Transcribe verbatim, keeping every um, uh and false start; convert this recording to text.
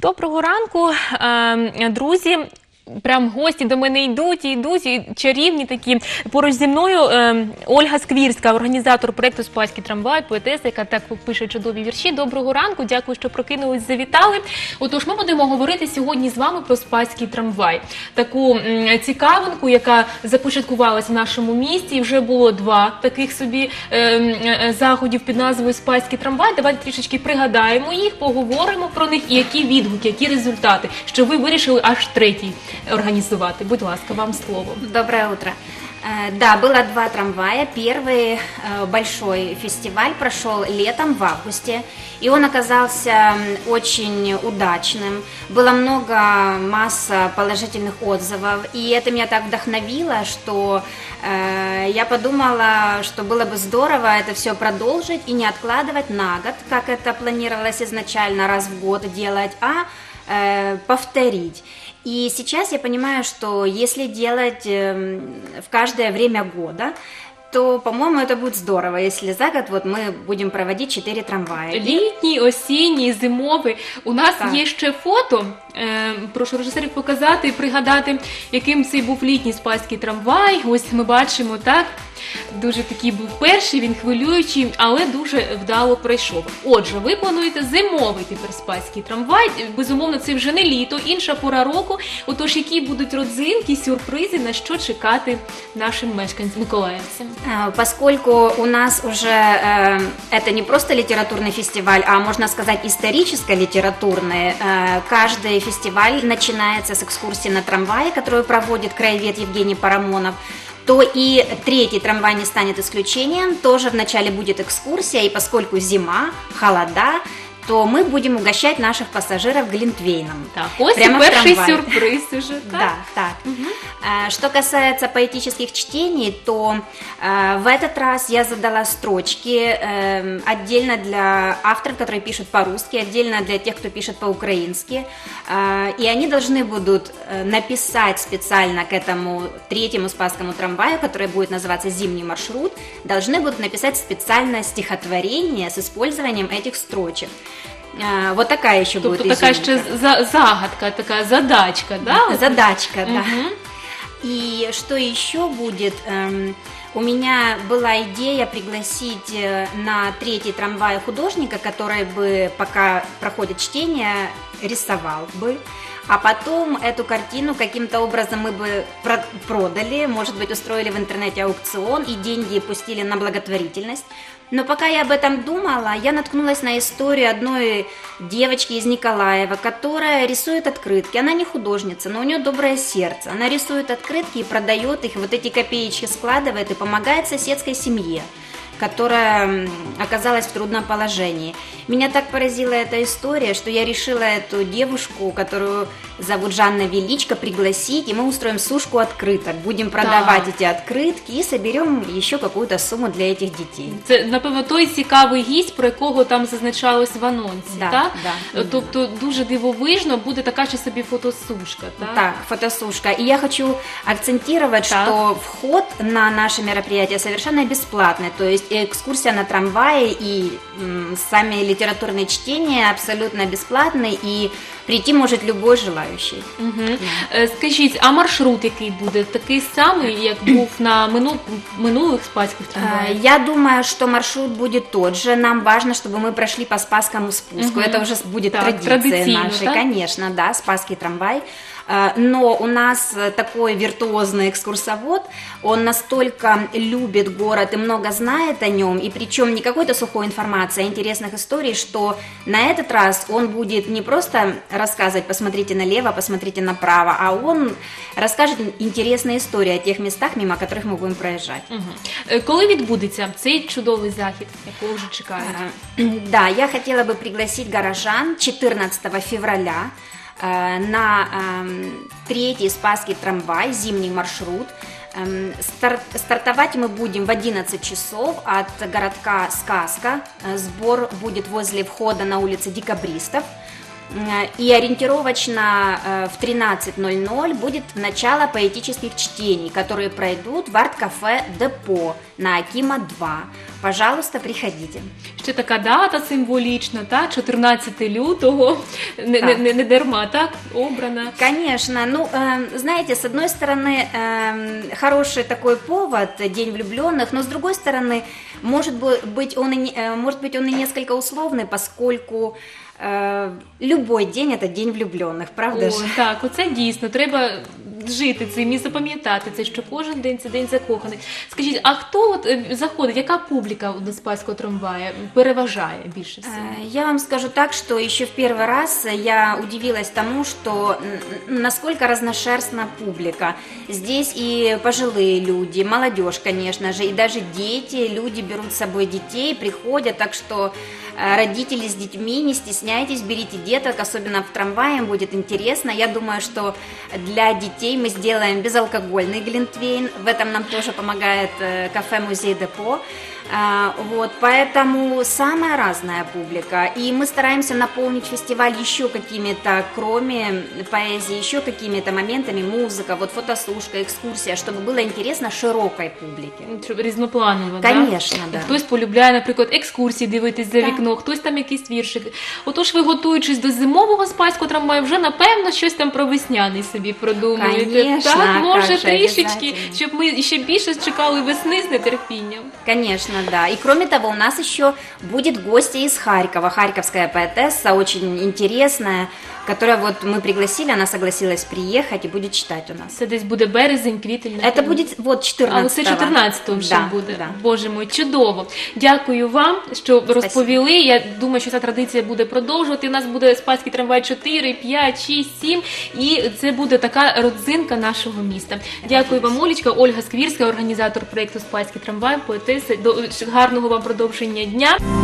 Доброго ранку, е, друзі. Прям гості до мене йдуть і йдуть, і чарівні такі. Поруч зі мною е, Ольга Сквірська, організатор проєкту «Спаський трамвай», поетеса, яка так пише чудові вірші. Доброго ранку, дякую, що прокинулись, завітали. Отож, ми будемо говорити сьогодні з вами про «Спаський трамвай». Таку м, цікавинку, яка започаткувалася в нашому місті. І вже було два таких собі е, е, заходів під назвою «Спаський трамвай». Давайте трішечки пригадаємо їх, поговоримо про них і які відгуки, які результати, що ви вирішили аж третій организовать. Будь ласка, вам слово. Доброе утро. Да, было два трамвая. Первый большой фестиваль прошел летом, в августе, и он оказался очень удачным. Было много, масса положительных отзывов, и это меня так вдохновило, что э, я подумала, что было бы здорово это все продолжить и не откладывать на год, как это планировалось изначально, раз в год делать, а э, повторить. И сейчас я понимаю, что если делать в каждое время года, то, по-моему, это будет здорово, если за год вот мы будем проводить четыре трамвая. Літній, осінній, зимовий. У нас так. є ще фото. Е, прошу режисерів показати і пригадати, яким цей був літній Спаський трамвай. Ось ми бачимо, так? Дуже такий був перший, він хвилюючий, але дуже вдало пройшов. Отже, ви плануєте зимовий тепер Спаський трамвай. Безумовно, це вже не літо, інша пора року. Отож, які будуть родзинки, сюрпризи, на що чекати нашим мешканцям, миколаївцям? Поскольку у нас уже э, это не просто литературный фестиваль, а, можно сказать, историческо-литературный, э, каждый фестиваль начинается с экскурсии на трамвае, которую проводит краевед Евгений Парамонов, то и третий трамвай не станет исключением, тоже вначале будет экскурсия, и поскольку зима, холода, то мы будем угощать наших пассажиров глинтвейном. Так, ось прямо перший сюрприз уже, так? Да, так. Угу. Что касается поэтических чтений, то э, в этот раз я задала строчки э, отдельно для авторов, которые пишут по-русски, отдельно для тех, кто пишет по-украински, э, и они должны будут э, написать специально к этому третьему Спасскому трамваю, который будет называться «Зимний маршрут», должны будут написать специально стихотворение с использованием этих строчек. Вот такая еще тобто будет такая изюминка. еще за, загадка, такая задачка, да? Задачка, да. Угу. И что еще будет? У меня была идея пригласить на третий трамвай художника, который бы, пока проходит чтение, рисовал бы. А потом эту картину каким-то образом мы бы продали, может быть, устроили в интернете аукцион и деньги пустили на благотворительность. Но пока я об этом думала, я наткнулась на историю одной девочки из Николаева, которая рисует открытки. Она не художница, но у нее доброе сердце. Она рисует открытки и продает их, вот эти копеечки складывает и помогает соседской семье, которая оказалась в трудном положении. Меня так поразила эта история, что я решила эту девушку, которую зовут Жанна Величко, пригласить, и мы устроим сушку открыток. Будем продавать так. эти открытки и соберем еще какую-то сумму для этих детей. Це, напевно, той цікавий гість, про якого там зазначалось в анонсі, да, так? Да, тобто дуже дивовижно, буде така ще собі фотосушка, так? Так, фотосушка. И я хочу акцентировать, так. что вход на наше мероприятие совершенно бесплатный, то есть экскурсия на трамвае и м, сами литературные чтения абсолютно бесплатные, и прийти может любой желающий. Угу. Да. Скажіть, а маршрут який буде? Такий самий, як був на мину... минулих Спасских трамваях? Я думаю, что маршрут будет тот же. Нам важно, чтобы мы прошли по Спасскому спуску. Угу. Это уже будет так, традицией нашей. Так? Конечно, да, Спасский трамвай. Но у нас такой виртуозный экскурсовод, он настолько любит город и много знает о нем, и причем не какой-то сухой информации, а интересных историй, что на этот раз он будет не просто рассказывать «посмотрите налево, посмотрите направо», а он расскажет интересные истории о тех местах, мимо которых мы будем проезжать. Угу. Коли відбудеться цей чудовий захід, якого вже чекають? Да, я хотела бы пригласить горожан четырнадцатого февраля на э, третий Спасский трамвай, зимний маршрут. Э, старт, стартовать мы будем в одиннадцать часов от городка Сказка. Сбор будет возле входа на улице Декабристов. И ориентировочно э, в тринадцать ноль ноль будет начало поэтических чтений, которые пройдут в арт-кафе «Депо» на Акима два. Пожалуйста, приходите. Ще така дата символічна, так? чотирнадцяте лютого, не, Так. не, не дарма, так? Обрана. Конечно, ну, э, знаете, с одной стороны, э, хороший такой повод, День влюбленных, но с другой стороны, может быть, он и, не- э, может быть, он и несколько условный, поскольку э, любой день – это День влюбленных, правда О, же? так, оце дійсно. Треба жити цим і запам'ятати це, що кожен день це день закоханий. Скажіть, а хто от е, заходить, яка публіка до Спаського трамвая переважає більше всього? Э, Я вам скажу так, что еще в первый раз я удивилась тому, что м, насколько разношерстна публика. Здесь и пожилые люди, молодежь, конечно же, и даже дети, люди берут с собой детей, приходят, так что э, родители с детьми, не стесняйтесь, берите деток, особенно в трамвае, им будет интересно. Я думаю, что для детей мы сделаем безалкогольный глинтвейн, в этом нам тоже помогает э, кафе-музей Депо. А, Вот, поэтому самая разная публика, и мы стараемся наполнить фестиваль еще какими-то, кроме поэзии, еще какими-то моментами, музыка, вот фотослушка, экскурсия, чтобы было интересно широкой публике. Щоб різнопланово, да? Конечно, да. Хтось полюбляє, наприклад, екскурсії дивитись за Так. вікно, хтось там якийсь віршик. Отож, ви, готуючись до зимового Спаського трамваю, вже, напевно, щось там про весняний собі продумуєте. Конечно, так, а може, как же, трішечки, обязательно. щоб ми ще більше чекали весни з нетерпінням. Конечно, да. И кроме того, у нас еще будет гостья из Харькова, харьковская поэтесса, очень интересная, которая вот мы пригласили, она согласилась приехать и будет читать у нас. Це десь буде березень, квітень. Это напевно. будет вот А четырнадцатого. оце чотирнадцятого вже Да, буде. да. Боже мой, чудово. Дякую вам, що розповіли. Я думаю, що ця традиція буде продовжувати. У нас буде Спаський трамвай чотири, п'ять, шість, сім. І це буде така родзинка нашого міста. Дякую вам, Олечка. Ольга Сквірська, організатор проєкту Спаський трамвай, поетеса. До гарного вам продовження дня.